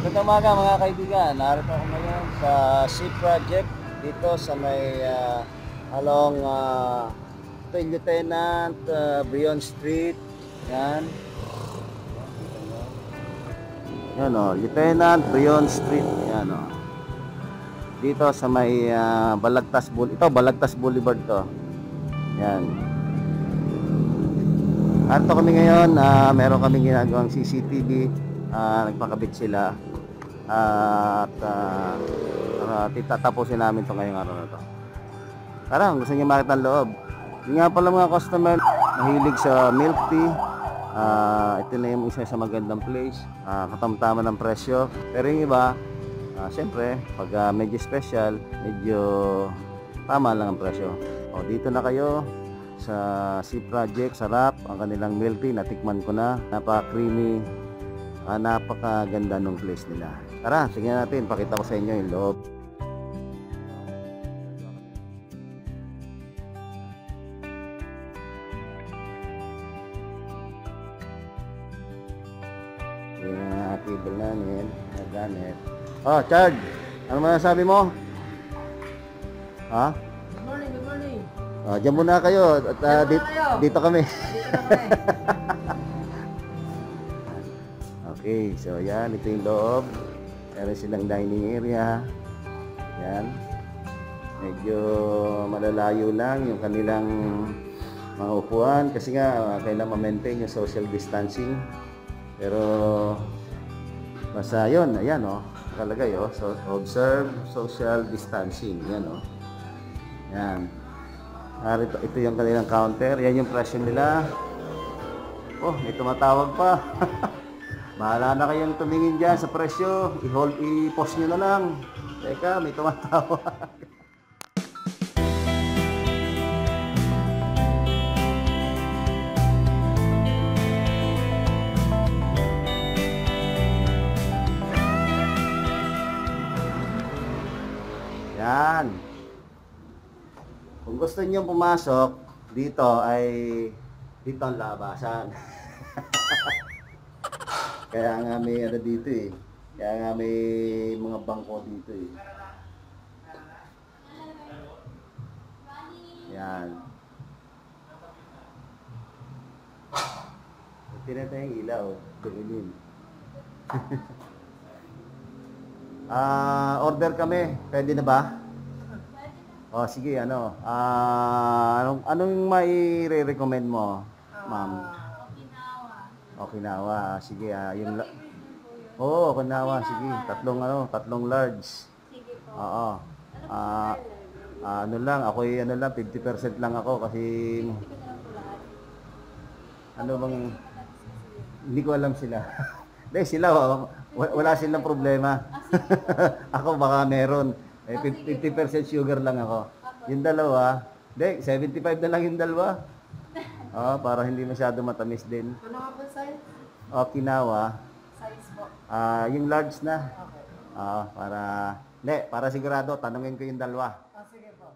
Magandang umaga mga kaibigan. Narito ako ngayon sa Sea Project dito sa may along ito yung Lieutenant Brion Street. Yan. Yan o, Lieutenant Brion Street. Yan o. Dito sa may Balagtas Boulevard. Ito, Balagtas Boulevard to. Yan. Arito kami ngayon, meron kaming ginagawang CCTV. Nagpakabit sila at tatapusin namin ito ngayong araw na to. Parang gusto niyo makita ang loob. Yung nga pala mga customer mahilig sa milk tea. Ito na yung isa sa magandang place, katamtaman ng presyo. Pero yung iba, siyempre pag medyo special, medyo tama lang ang presyo. O, dito na kayo sa Sea Project. Sarap ang kanilang milk tea, natikman ko na, napaka-creamy. Napakaganda ng place nila. Tara, tingnan natin, pakita ko sa inyo yung loob. Yung table namin, nagamit. Oh, Chard, ano masasabi mo? Ha? Good morning, good morning. Diyan muna kayo at dito kami. Okay, so yan, ito yung loob. Meron silang dining area. Yan. Medyo malalayo lang yung kanilang mga upuan kasi nga kailangan ma-maintain yung social distancing. Pero basta yun, ayan o, nakalagay o. So, observe social distancing. Yan o. Yan. Ito yung kanilang counter. Yan yung presyo nila. Oh, may tumatawag pa. Bahala na kayong tumingin dyan sa presyo. I-post nyo na lang. Teka, may tumatawag. Yan. Kung gusto nyo pumasok, dito dito ang labasan. Kaya nga may ano dito eh. Kaya nga may mga bangko dito eh. Yan. Tinatay yung ilaw. Dilim. Order kami. Pwede na ba? O sige, ano. Anong mai-recommend mo, ma'am? Okinawa. Sige, yung Okinawa, sige. Tatlong large. Sige po. Oo. Ano lang, ako 50% lang ako kasi ano bang hindi ko alam sila. Hindi sila, wala silang problema. Ako baka meron. 50% sugar lang ako. Yung dalawa, 75 na lang yung dalawa. Para hindi masyado matamis din. Ano nga po size? Okinawa. Size po. Yung large na. Okay. Para sigurado, tanungin ko yung dalawa. Sige po.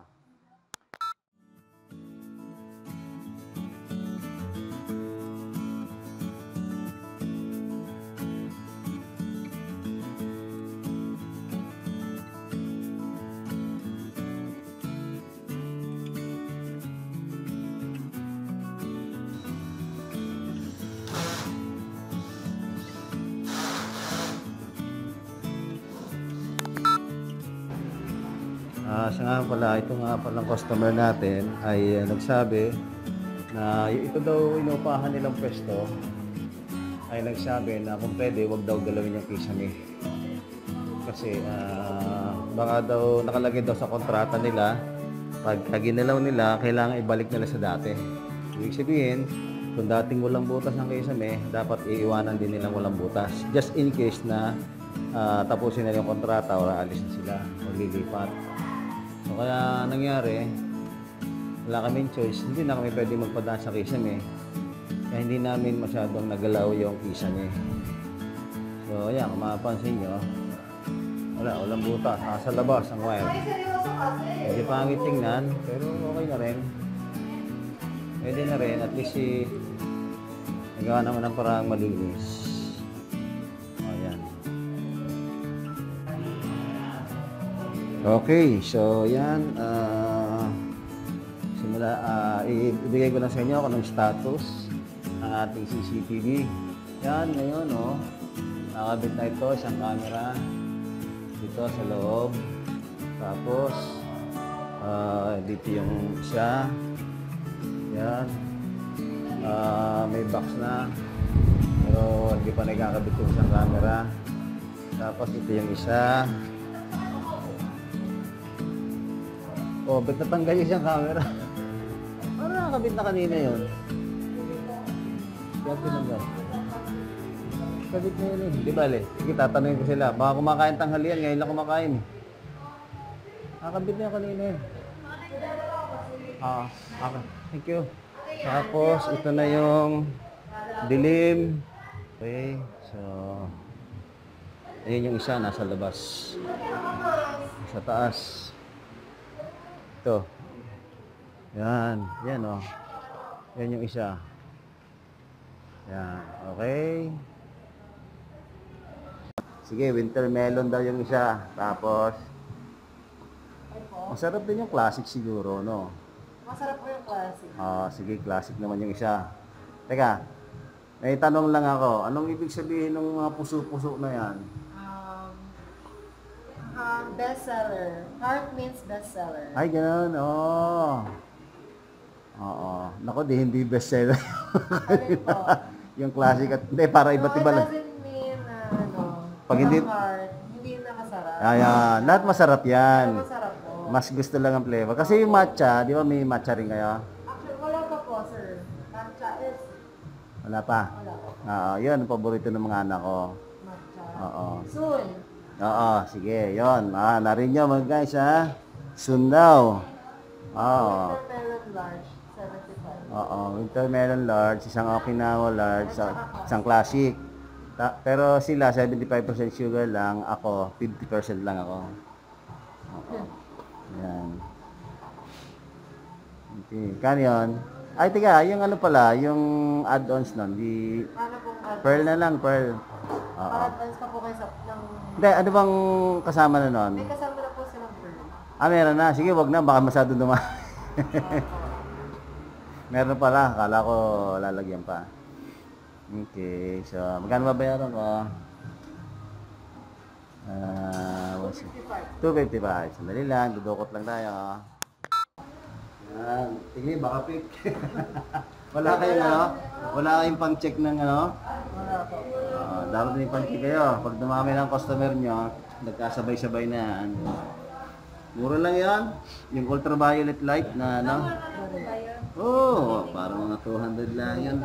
Siya nga pala, ito nga palang customer natin ay nagsabi na ito daw inupahan nilang pwesto ay nagsabi na kung pwede wag daw galawin yung kisame. Kasi baka daw nakalagay daw sa kontrata nila pag ginalaw nila kailangan ibalik nila sa dati. Ibig sabihin kung dating walang butas ang kisame dapat iiwanan din nilang walang butas just in case na tapusin na yung kontrata o alis na sila o lilipat. So kaya nangyari, wala kaming choice, hindi na kami pwede magpadaan sa kisame. Kaya hindi namin masyadong nagalaw yung kisame. So ayan, kung mapapansin nyo, walang butas, nasa labas ang wire. Medyo pangit tingnan, pero okay na rin. Pwede na rin, at least nagawa naman ng paraang malinis. Ayan. Okay, so yan. Ibigay ko na sa inyo kung anong status ng ating CCTV. Yan, ngayon, oh. Nakabit na ito, isang camera. Dito sa loob. Tapos, dito yung isa. Yan. May box na. Pero hindi pa nagkakabit yung isang camera. Tapos ito yung isa. Oh, ba't natanggal yung isang camera? Parang nakakabit na kanina yun. Kaya tinanggal. Kabit na yun eh. Di bale. Sige, tatanungin ko sila. Baka kumakain tanghalian. Ngayon lang kumakain eh. Nakakabit na yun kanina yun. Okay. Thank you. Tapos, ito na yung dilim. Okay. So, ayun yung isa. Nasa labas. Sa taas. Ito. Yan. Yan o. Yan yung isa. Yan. Okay. Sige, winter melon daw yung isa. Tapos, masarap din yung classic siguro, no? Masarap po yung classic. Sige, classic naman yung isa. Teka, may tanong lang ako. Anong ibig sabihin ng mga puso-puso na yan? Bestseller. Heart means bestseller. Ay, gano'n. Oo. Naku, hindi bestseller. Alin po? Yung classic at, hindi, para iba't iba It lang. doesn't mean Pag hindi- ang heart, hindi na masarap. Ayan, lahat masarap yan. Masarap po. Mas gusto lang ang flavor. Kasi yung matcha, di ba may matcha rin kayo? Actually, wala pa po, sir. Matcha is Wala pa? wala po. Yun, ang paborito ng mga anak ko. Matcha. Oo. Soon. Sige, yun. Narinig nyo mga guys, ha? Soon daw. Watermelon large, 75. Winter melon large, isang Okinawa large, isang classic. Pero sila, 75% sugar lang. Ako, 50% lang ako. Yan. Okay, kano yun? Ay, tiga, yung ano pala, yung add-ons nun, Ano pong pearl na lang, pearl. para-advance pa po kayo sa ng... Hindi, ano bang kasama na nun? May kasama na po silang pearl. Meron na. Sige, wag na. Baka masyado naman. Meron pala. Akala ko lalagyan pa. Okay. So, magkano babayaran ko? 255. Sandali lang. Dudukot lang tayo. Yan. Tingin, baka pick. Wala kayong ano? Wala kayong pang-check ng ano? Wala po. Dapat din pang-check kayo. Pag dumami ng customer nyo, nagkasabay-sabay na yan. Mura lang yan. Yung ultraviolet light na ano. Parang mga 200 lang yan.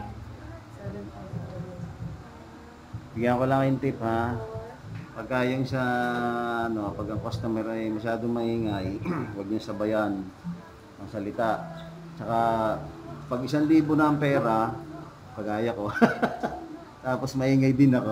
Bigyan ko lang yung tip, ha. Pagka yung sa ano, pag ang customer ay masyadong maingay, huwag niyo sabayan ang salita. Tsaka pag 1,000 na ang pera, pagaya ko. Tapos maingay din ako.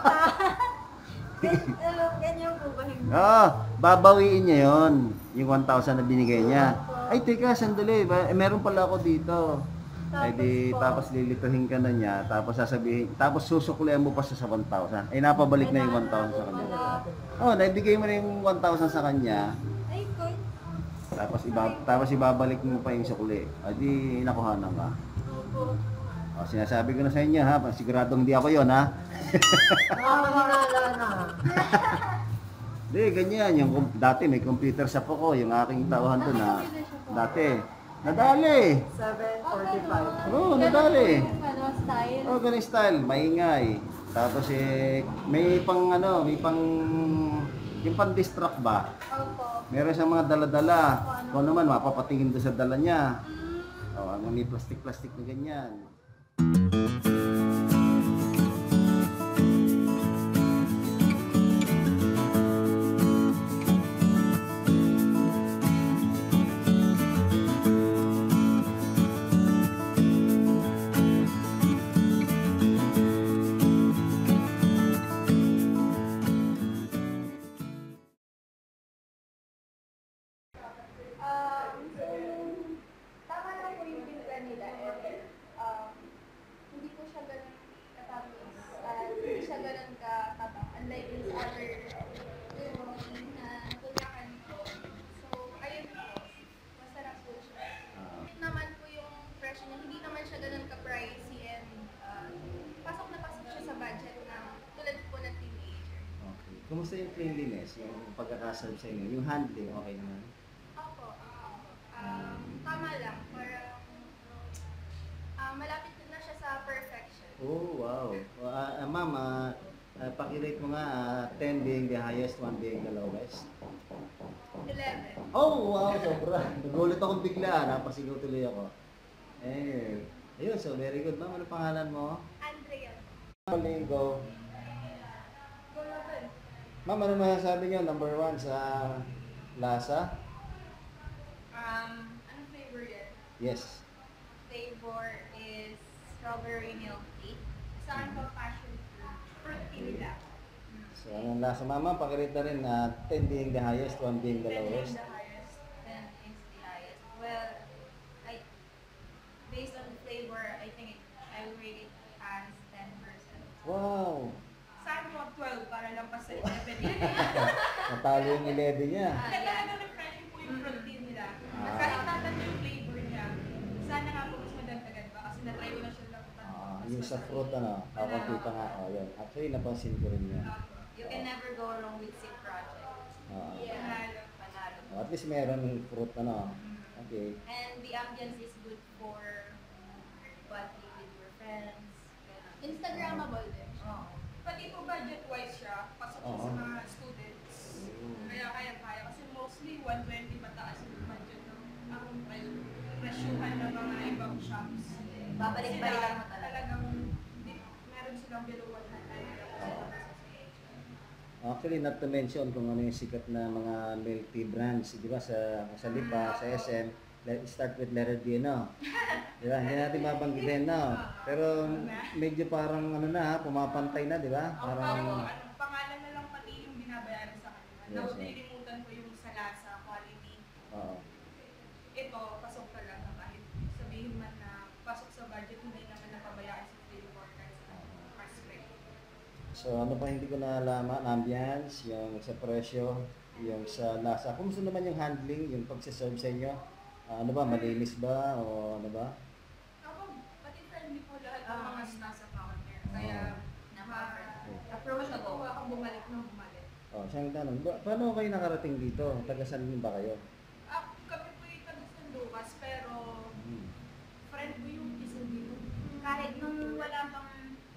Ganyan po ba? Babawiin niya yon, yung 1,000 na binigay niya. Ay, teka, sandali. Meron pala ako dito. Tapos lilituhin ka na niya. Tapos sasabihin, tapos susuklihan mo pa siya sa 1,000. Ay, napabalik na yung 1,000 sa kanya. Naibigay mo na yung 1,000 sa kanya. Ay, good. Tapos ibabalik mo pa yung sukli. Ay, di nakuhanan ka. Sinasabi ko na sa inyo, ha. Siguradong hindi ako yon, ha. Nakakahinala na. Hindi, ganyan. Dati may computer shop ako. Yung aking tauhan doon na dati. Nadali. 745. Nadali. Style? Ganun style. Maingay. Tapos may pang yung pang-distract ba? Opo. Meron siyang mga dala-dala. Kung naman, mapapatingin doon sa dala niya. May plastic-plastic na ganyan. Tama lang po yung timpla nila. Hindi po siya ganun Kumusta yung cleanliness, yung pagkakaserve sa inyo? Yung handling, okay naman? Opo. Tama lang. Parang malapit na siya sa perfection. Oh, wow. Ma'am, pakirate mo nga, 10 being the highest, 1 being the lowest. 11. Oh, wow, sobra. Nagulat ako bigla, napasigaw tuloy ako. Eh, ayun, so very good. Ma'am, ano pangalan mo? Andrea. Go. Go naman. Ma'am, ano masasabi niyo? Number 1 sa lasa? Anong flavor yan? Yes. Flavor is strawberry milk tea. Saan po passion fruit tea nila? So, anong lasa, mama? Pakirate na rin na 10 being the highest, 1 being the 10 is lowest. the highest. 10 is the highest. Well, based on the flavor, I think I will rate it as 10%. Wow! Saan mo 12 para lang pa sa 11? Natalo yung 11 niya. Talaga refreshing po yung fruit tea nila. Ah. Kahit natin yung flavor niya, sana nga po mas madagdagan pa kasi na-try ko na siya lang. Yung sa fruit, kakunti pa nga. Oh, yun. Actually, napansin ko rin yan. You can never go wrong with Sip Project. Panalo. Panalo. Oh, at least meron fruit, Okay. And the ambience is good for party with your friends. Ganun. Instagrammable din. Oo. Pati po budget-wise siya, pasok siya sa mga students. Kaya kasi mostly 120 mataas yung budget ng presyuhan ng mga ibang shops. Babalik-balikan mo talaga. Talagang meron silang below 100. Actually, not to mention kung ano yung sikat na mga milk tea brands, di ba, sa Lipa, sa SM, start with letter D, Di ba, hindi natin mabanggitin, Pero medyo parang, pumapantay na, di ba? Parang pangalan na lang pati yung binabayaran sa kanila. Yes, Nalilimutan ko yung sa lasa, quality. Oo. Ito, pasok talaga kahit sabihin man na pasok sa budget, hindi naman napabayaan sa flavor kahit sa aspect. So ano pa hindi ko nalaman, ambience, yung sa presyo, yung sa lasa. Kumusta naman yung handling, yung pagsiserve sa inyo? Ano ba, malinis ba o ano ba? Ako, pati friendly po lahat ng mga staff sa counter. Kaya, Approachable. natuwa akong bumalik ng bumalik. Siyang tanong, paano kayo nakarating dito? Taga-saan ba kayo? Kami po yung taga San Lucas, pero friend ko yung isa dito. Kahit nung wala pang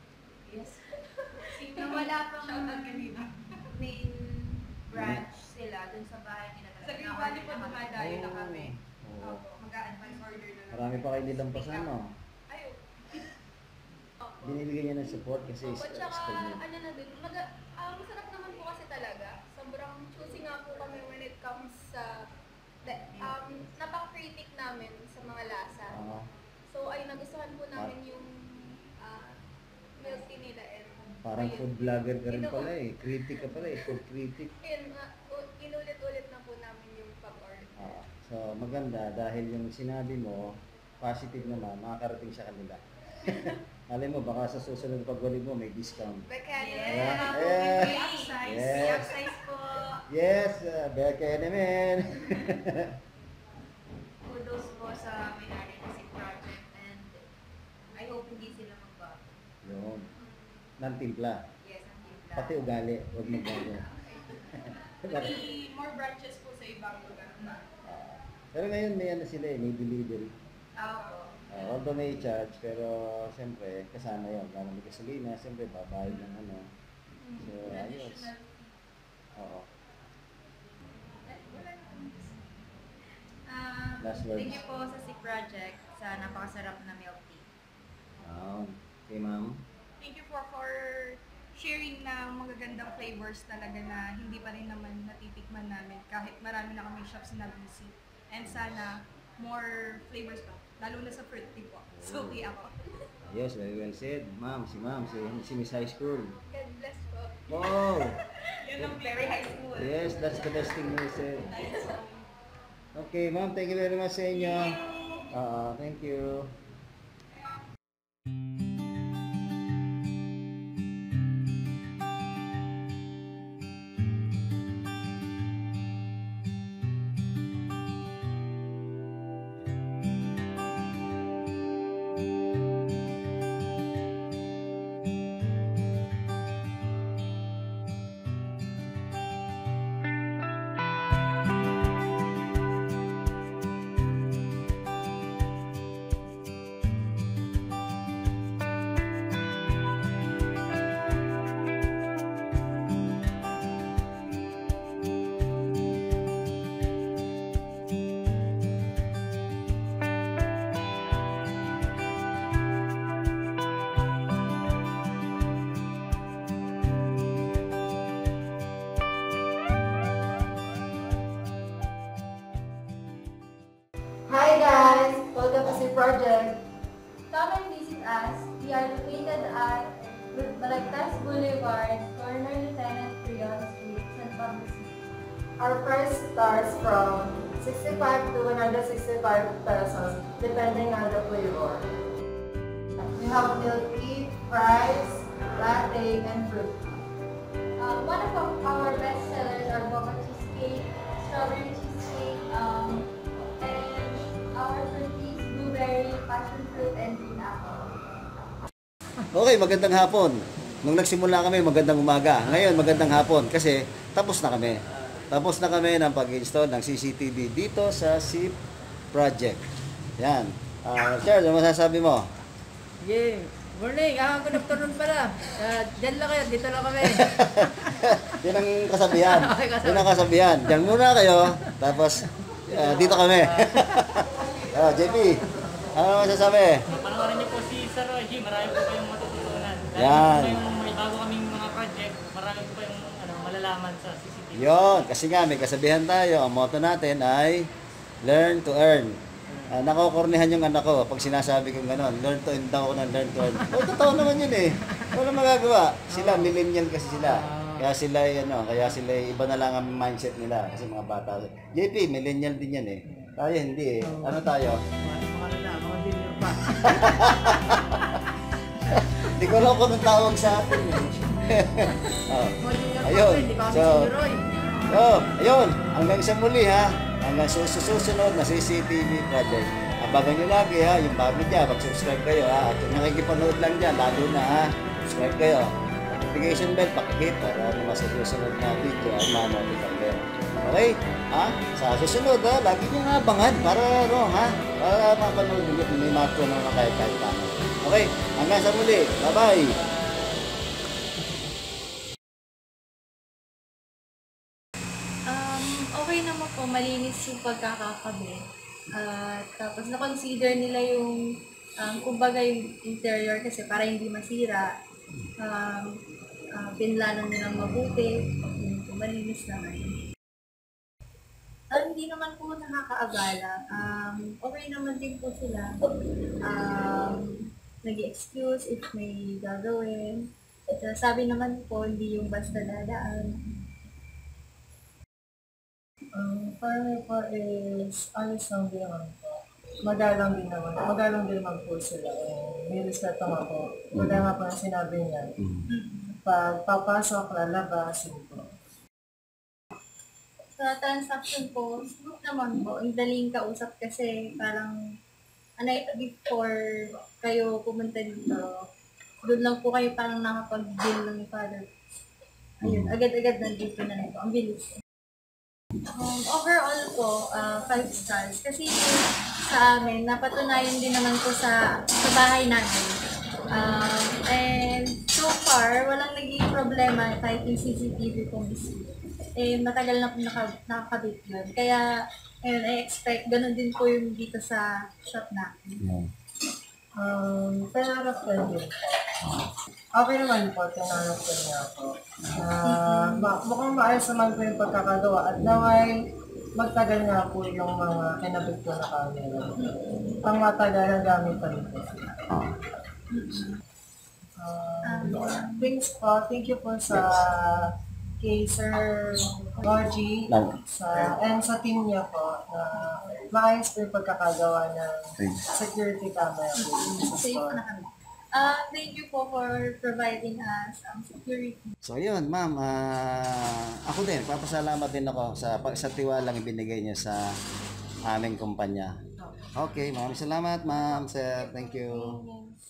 nung wala pang Shoutout kanina. main branch sila dun sa bahay nila. Sa Green Valley po dumadayo na kami. Oo. Opo, mag-a-advance order na lang. Marami pa kayo nilampasan, Ay, Binibigyan niya ng support kasi Opo, tsaka expert niya. ano na din, masarap naman po kasi talaga. Sobrang choosy nga po kami when it comes sa napaka-critic namin sa mga lasa. So ay nagustuhan po namin yung milk tea nila and Parang ayun. food vlogger ka rin pala eh. Critic ka pala eh. Food critic. Ayun, inulit-ulit na po namin yung pag-order. So maganda dahil yung sinabi mo, positive naman, makakarating sa kanila. Alam mo, baka sa susunod pagbalik mo may discount. Becca, Yeah. upsize. Yes. Upsize po. Yes, Becca naman. Kudos po sa may-ari ng Sip Project and I hope hindi sila magbago. Yun. Nantimpla. Yes, ang timpla. Pati ugali, huwag magbago. Pati more branches po sa ibang lugar. Pero ngayon may ano sila eh, may delivery. Opo. Although may charge, pero siyempre kasama yun. Lalo may gasolina, siyempre babayad ng ano. So, ayos. Traditional. Oo. Last words. Thank you po sa Sip Project sa napakasarap na milk tea. Okay, ma'am. Thank you for sharing na magagandang flavors talaga na hindi pa rin naman natitikman namin kahit marami na kami shops na busy. And sana more flavors pa, lalo na sa fruit tea po. So, ako. Yes, very well said. Ma'am, si Miss High School. God bless po. Wow! Yun ang very high school. Yes, that's the best thing you said. Okay, ma'am, thank you very much sa inyo. Thank you. project, come and visit us. We are located at Balagtas Boulevard, corner Lieutenant Trion Street, San Pablo City. Our price starts from 65 to 165 pesos depending on the flavor. We have milk tea, fries, latte, and fruit. One of our best sellers are boba cheesecake, strawberry cheesecake, and our fruities, blueberry, passion fruit, and green apple. Okay, magandang hapon. Nung nagsimula kami, magandang umaga. Ngayon, magandang hapon kasi tapos na kami. Tapos na kami ng pag-install ng CCTV dito sa SIP Project. Yan. Charles, ano masasabi mo? Yeah. Morning, good afternoon pala. Diyan lang kayo, dito lang kami. Yan ang kasabihan. Okay, kasabihan. Yan ang kasabihan. Diyan muna kayo, tapos dito kami. JP, ano masasabi? Panoorin niyo po si Sir Rogie, marami po kayong matututunan. Dahil Yan. po yung may bago kaming mga project, marami po kayong malalaman sa CCTV. Yon, kasi nga may kasabihan tayo. Ang motto natin ay learn to earn. Nakokornihan yung anak ko pag sinasabi kong gano'n. Learn to earn daw ako ng learn to earn. Totoo naman yun eh. Wala magagawa. Sila, millennial kasi sila. Kaya sila iba na lang ang mindset nila. Kasi mga bata. JP, millennial din yan eh. Tayo hindi eh. Ano tayo? Mga dinner pa. Hindi ko alam kung anong tawag sa atin eh. Ayun. Hindi pa kami So, si Roy. ayun. Hanggang sa muli ha. Hanggang susunod na CCTV project. Abangan nyo lagi ha. Yung bago dyan, mag-subscribe kayo ha. At kung nakikipanood lang dyan, lalo na ha. Subscribe kayo. Notification bell, pakihit para sa susunod na video ay ma-notify kayo. Okay? Ha? Sa susunod ha, lagi nyo nga abangan para para mapanood nyo kung may matro na kahit paano. Okay? Hanggang sa muli. Bye-bye! Okay naman po, malinis yung pagkakakabit. Tapos na-consider nila yung, kumbaga yung interior kasi para hindi masira. Pinlanan nilang mabuti, yung malinis naman. Hindi naman po nakakaabala. Okay naman din po sila. Nag-excuse if may gagawin. Sabi naman po, hindi yung basta dadaan. For me po is honest lang din naman po. Magalang din naman po sila. May respeto nga po. Wala nga po ang sinabi niya. Pag papasok, lalabas, po. Sa transaction po, smooth naman po. Ang daling kausap kasi parang before kayo pumunta dito, doon lang po kayo parang nakapag-deal ng father. Ayun, agad-agad nandito na ito. Ang bilis. Overall po, 5 stars. Kasi sa amin, napatunayan din naman po sa bahay namin. And so far, walang naging problema kahit yung CCTV po mismo. Matagal na po nakakabit yun. Kaya, ayun, I expect ganun din po yung dito sa shop natin. Tinarap ko din po. Okay naman po, tinarap ko niya po. Mukhang maayos naman po yung pagkakagawa at naway magtagal nga po yung mga kinabit ko na camera. Pang matagal ang gamit pa rin po. Thanks po, thank you po sa kay Sir Rogie and sa team niya po na maayos po yung pagkakagawa ng security camera po sa Safe store. na kami. Thank you po for providing us security. So yun, ma'am, ako din, papasalamat din ako sa tiwalang ibinigay niyo sa aming kumpanya. Okay, maraming salamat, ma'am, sir. Thank you.